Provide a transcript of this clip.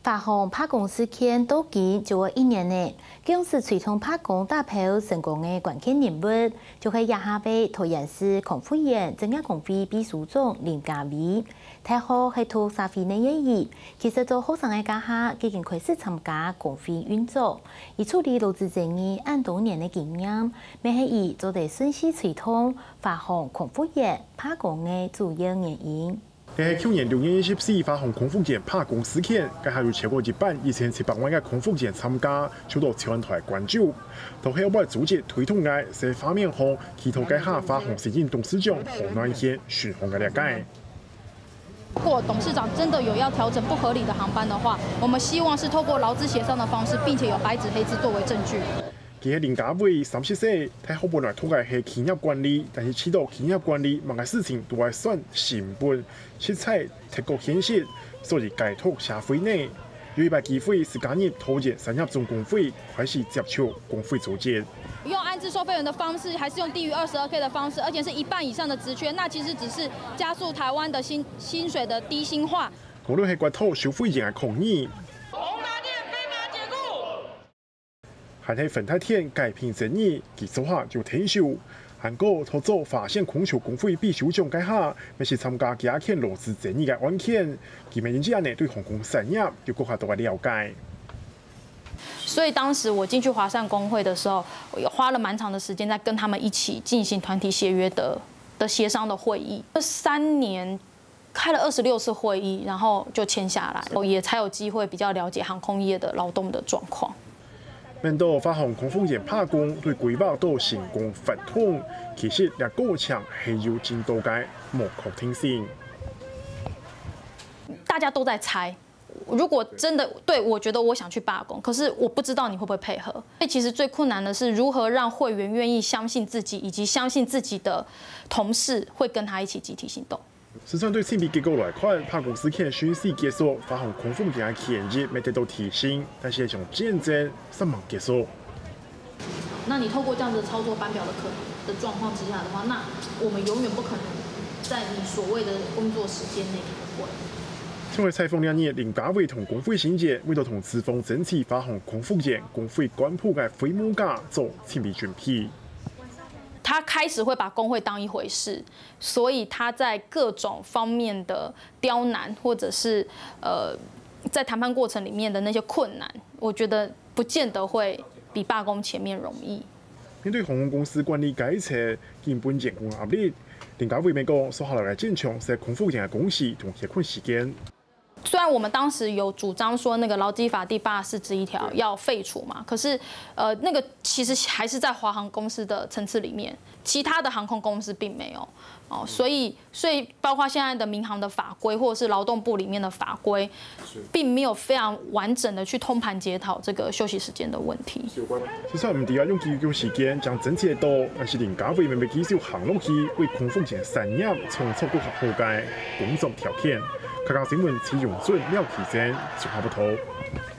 发行拍工事件到期就会1年呢，公司随从拍工打票成功的关键人物，就系亚下杯桃园市空服员增加工会秘书长林家伟。太好系图社会内意，其实做学生的家下已经开始参加工会运作，以处理劳资争议按多年的经验，咪系伊做得顺势随同发行空服员拍工的主要原因。 喺去年6月24發行空服件拍工事件，佢係有超過1,2700萬嘅空服件參加，受到朝灣台關注。同喺我組織推動嘅這方面上，祈禱該下發行實驗董事長何暖憲巡航嘅了解。 如果董事長真的有要調整不合理的航班的話，我們希望是透過勞資協商的方式，並且有白紙黑字作為證據。 佢係林家偉30歲，睇好本來通嘅係企業管理，但是知道企業管理某個事情都係算成本，實在太過現實，所以改拓社會內。有一筆機會是今日投建3業總工會，開始接觸工會組織。 用安置收費員的方式，還是用低於22K 的方式，而且是1半以上的職缺，那其實只是加速台灣的薪水的低薪化。 無論係關套消費者嘅抗議。 還係粉太天改評爭議，其手下就退休。韓國偷走發現空橋工會秘書長該下，咪是參加加強勞資爭議嘅案件。佢們因此呢對航空產業有更加多嘅了解。 所以當時我進去華善工會的時候，我花了蠻長的時間在跟他們一起進行團體協約的協商的會議。這3年開了26次會議，然後就簽下來，也才有機會比較了解航空業的勞動的狀況。 面對發行空服員拍工對規劃到成功發通，其實兩個場係有進度嘅無確定性。 大家都在猜，如果真的對我覺得我想去罷工，可是我不知道你會不會配合。所以其實最困難的是如何讓會員願意相信自己，以及相信自己的同事會跟他一起集體行動。 實際對性別結構來看，拍工事件宣誓結束，發行空服員嘅權益未得到提升，但是係種戰爭失望結束。 那你透過這樣子操作班表的狀況之下的話，那我們永遠不可能在你所謂的工作時間內開會。 因為採訪2年，林家偉同工會先節為咗同資方爭取發行空服員工會官鋪嘅飛母價做性別準備。 他開始會把工會當一回事，所以他在各種方面的刁難，或者是在談判過程裡面的那些困難，我覺得不見得會比罷工前面容易。 面對航空公司管理改革，根本員工壓力，林家偉咪講，所下來嘅堅強係空服員嘅公司同協困時間。 雖然我們當時有主張說那個勞基法第84之1條要廢除嘛，可是那個其實還是在華航公司的層次裡面，其他的航空公司並沒有哦，所以包括現在的民航的法規或者是勞動部裡面的法規，並沒有非常完整的去通盤檢討這個休息時間的問題。 其實唔係用幾個時間將整體到，而是林家偉咪繼續行落去，為空服員產業創造更好嘅工作條件。香港新聞陳永俊、廖啟珍，綜合報道。